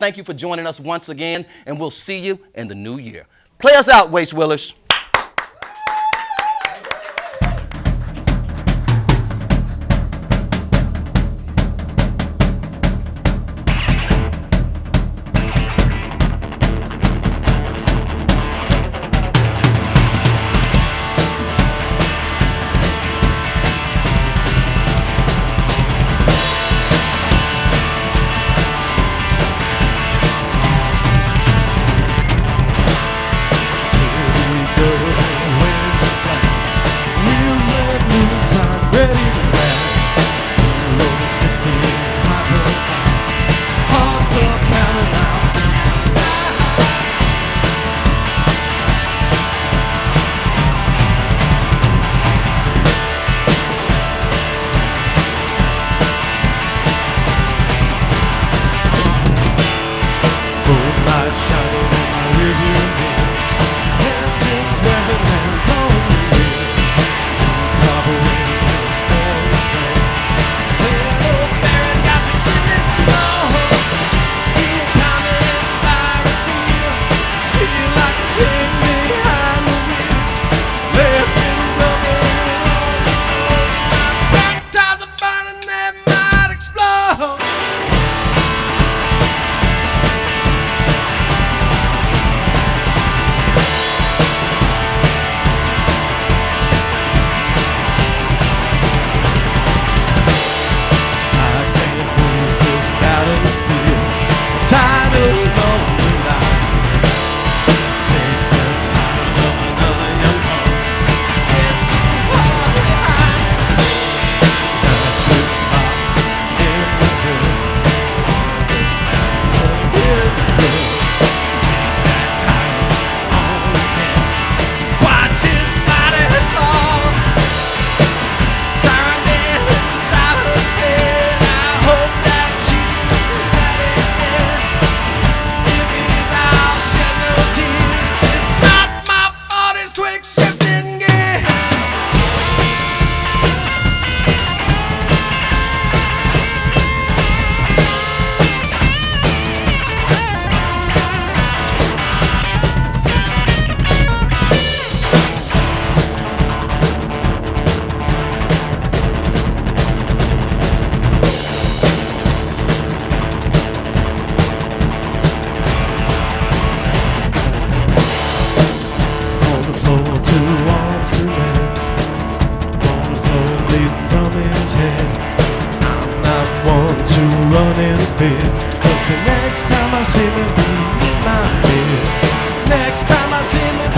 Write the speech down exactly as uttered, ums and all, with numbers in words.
Thank you for joining us once again, and we'll see you in the new year. Play us out, Waste Willers. I'm not one to run in fear, but the next time I see me be in my bed, next time I see me